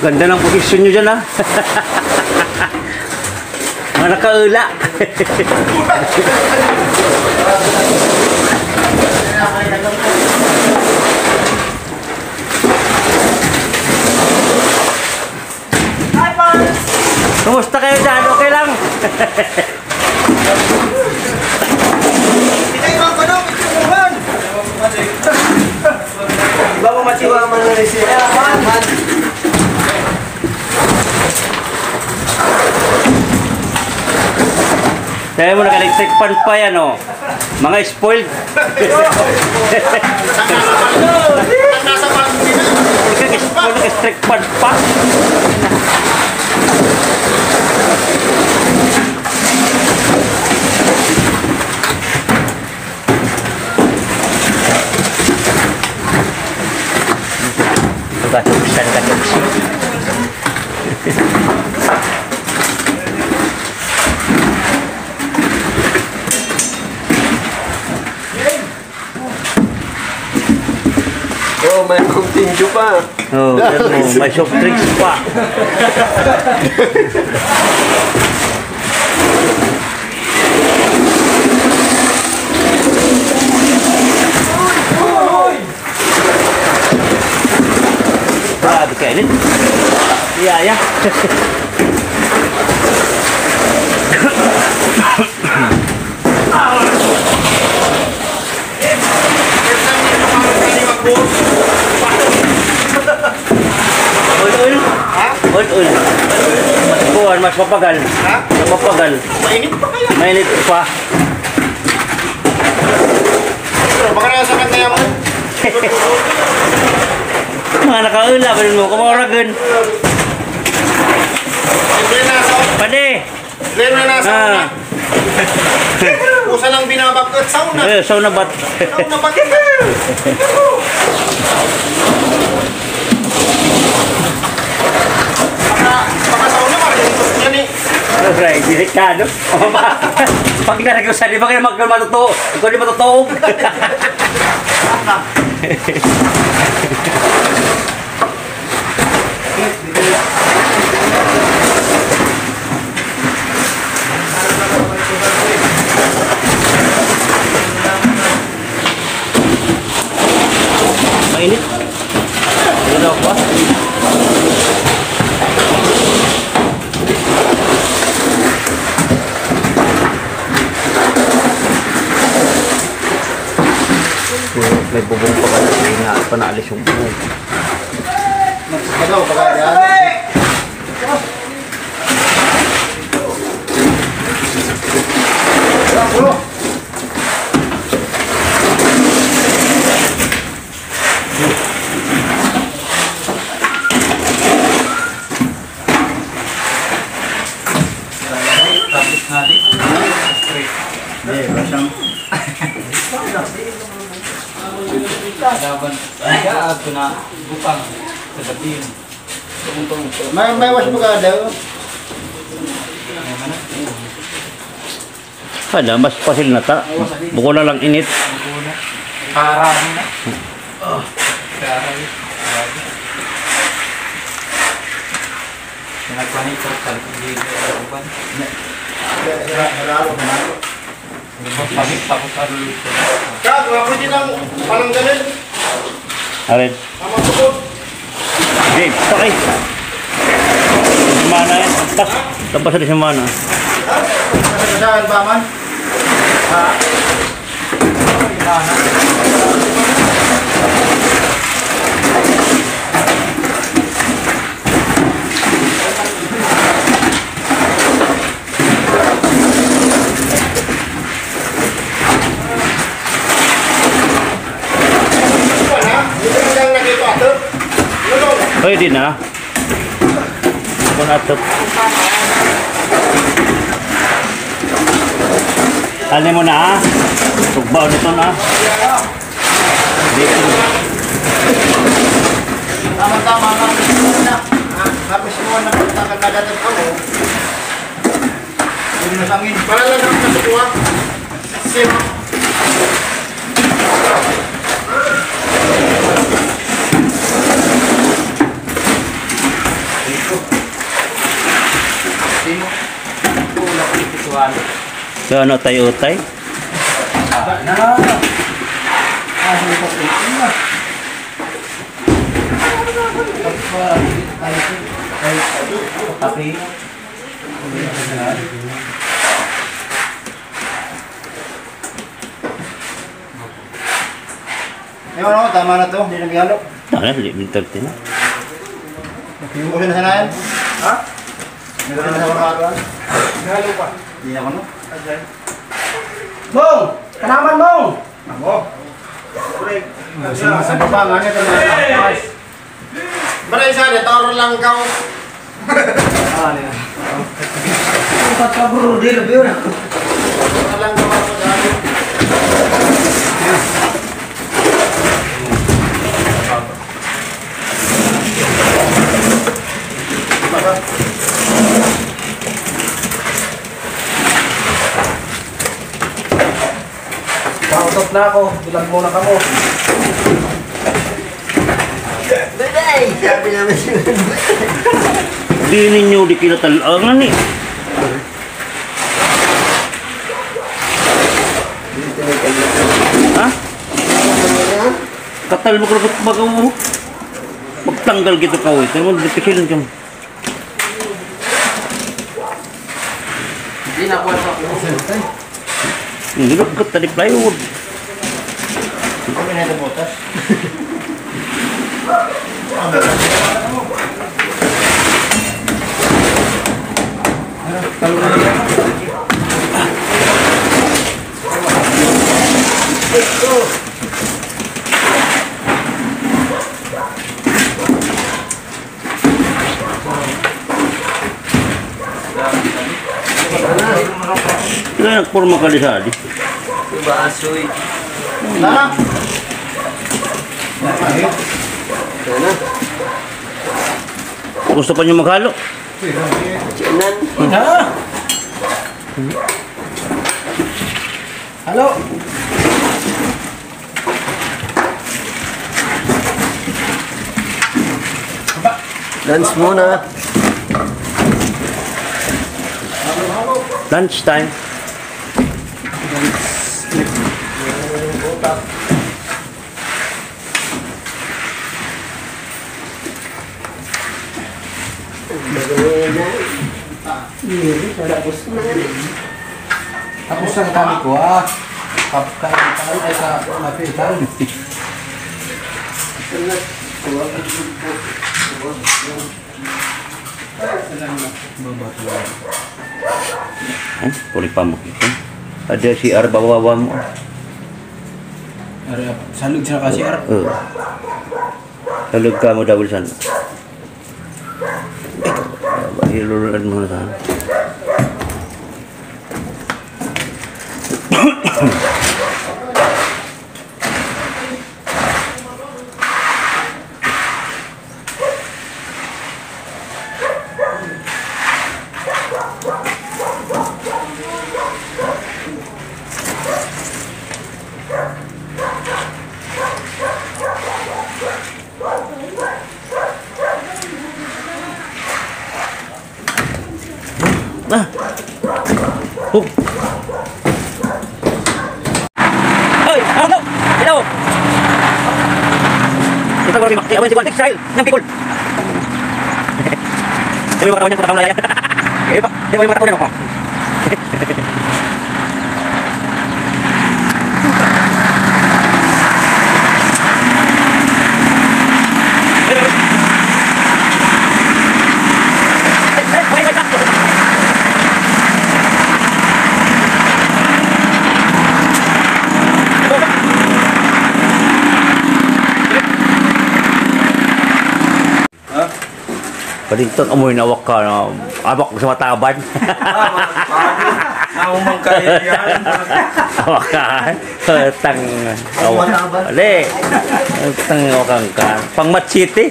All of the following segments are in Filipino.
Ganda ng posisyon nyo dyan, ha? Mga nakaula. Kumusta kayo dyan? Okay lang? Iba mo machiwa man na rin siya. Kaya mo naka-electric fan pa yan, oh. Mga spoiled. Naka-electric fan pa. Katupsan. Oh, may continue pa. Oh, may soft drinks pa. Grabe ka init. Iya. Oil. Mas mapagal. Ha? Mapagal. Mainit pa kaya? Mainit pa. Pero baka nasa kanya mo. Mga nakaula pa rin mo. Kumaragan. Libre na sa Pade. Libre na sa una. Usa lang binabagkat sauna. Sauna bat. Sauna bat. Baka sauna ka rin ito niya ni. Alright, delikado. Pag naragusan, di ba kayo matutuo? Ikaw di matutuog. Mainit. Ano ako? May bubong pa kasi nga panaalis yung bubong. Ano ba yan? May wash mo ka daw? Ada mas pasil na ta. Buko na lang init. Karami na. Nagpanito sa hindi uban. Pagit tapos alulit ko. Kag, pwede nang parang ganun. Alin. Tama tukod. Hey, sakay. Mana yan? Tapos na si Mana. Ha? Kasasaan ba man? Ha? Pwede na. Kung atop. Alin mo na, tugbaw nito na. Dito. Tama-tama ka. Kapis mo na nakakadadat ka mo. Hindi na sangin. Para lang ang kasukuha. Sim. So, ano tayo utay? Yung ano, tama na to. Hindi nag-ihalo. Ano, 11:30 na. Yung ko sinasanayan. Ha? Hindi ko sinasanayan. Nagalo pa. Hindi ako no. Mong! Kanaman mong! Ako. Sa baba nga nito na. Bara isa de tawro lang ka. Tempat kabur di lebih udah. Tawro lang ka mo dali. Pautot na ako. Bilang muna ka mo. Di ninyo di kinatalangan eh. Ha? Katal mo kalagot magaw mo. Magtanggal gitu kau itu. Naman dipikilan ka mo. Hindi na kuha ako. Hindi ka tadi plywood. Kami na ito butas. Kaya nagporma ka di sa adi. Diba asoy? Na. Gusto pa niyo maghalo? Halo. Dance muna. Lunch time. Tapos ang kami ko Kapkain ay sa mapitan. Puli pa mo kita. Ada si bawa mo. Salud siya kasi ar. Talog ka mo double sana. Hiluluan mo na sana. Hoy, ano? Hello. Kita baru dimakai apa sih buat Israel? Yang pikul. Dia mau kawannya tentang layar. Eh, Pak. Dia mau kawannya apa? Padington amoy nawak ka na abak sa mataban. Ako mang kaibigan. Awak ka. Tang awak. Ale. Tang awak ka. Pang machete.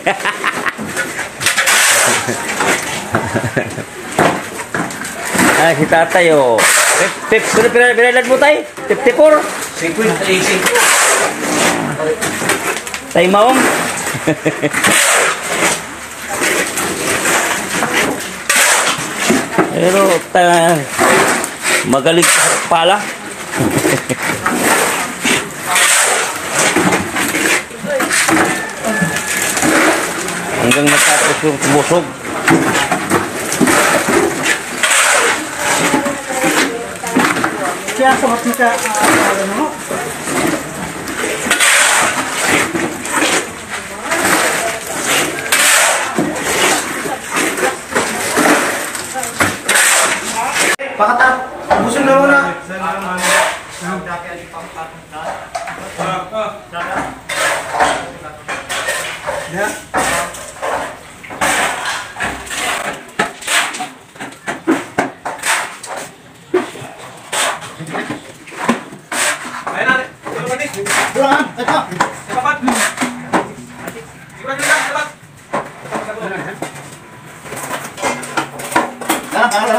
Ah, si tatay oh. Pinalan mo tay? 54? 55. Tay maong? Pero Magaling sa pala. Hanggang matapos yung tumusog. Kaya sa matika, ano? Pakatap. Ubusin na muna. Bulangan, ito. Dalam.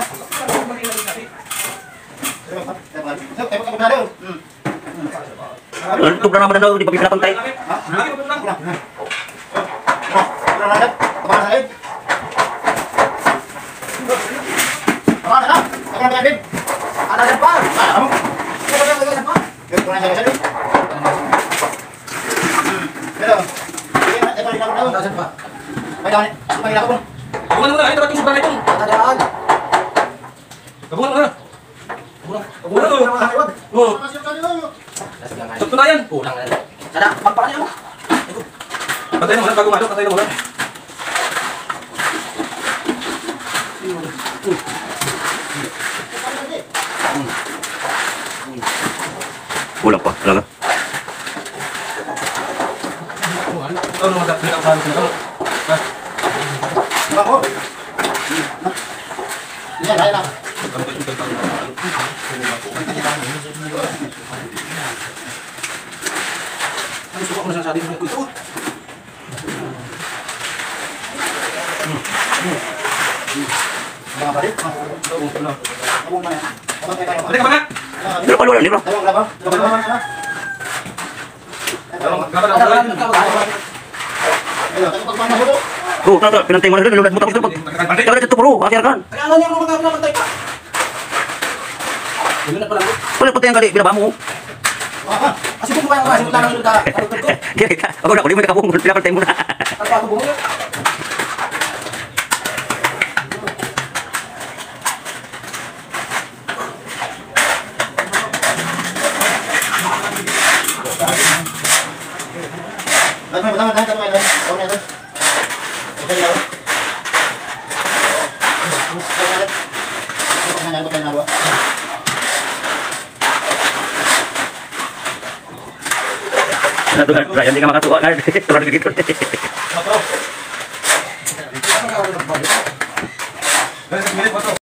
Tutup na naman daw, di pa pinapantay. Tasan pa. Gabungan mo na, ito ba't yung sobrang ito? Tatadaan. Gabungan mo na. Gabungan to. Oo. Sakto na yan. Kulang na. Sada, magpakanya mo. Patayin mo muna, bago madok, patayin mo muna. Kulang pa, talaga. Ito naman, dapat ang sabi ko. Ano suka ko na sinasabi mo? Ito. Balik ka ba nga? Pero wala, libro. Oh, tato, pinantay mo na rin, nulat mo tapos ito. Kaya ito puro, asyar kan. Kaya nga niya mga pinapantay pa. Yun na pala. Wala putay ang gali, binaba mo. Kasi kung kumain ko kasi utang ng luta. Kalutod ko. Kaya ka, ako na, kunin mo yung kabong, pinapantay mo na. Ano pa ako bumulot? Ryan, hindi ka makatuwa ka. Tulad ka dito. Minute mo to.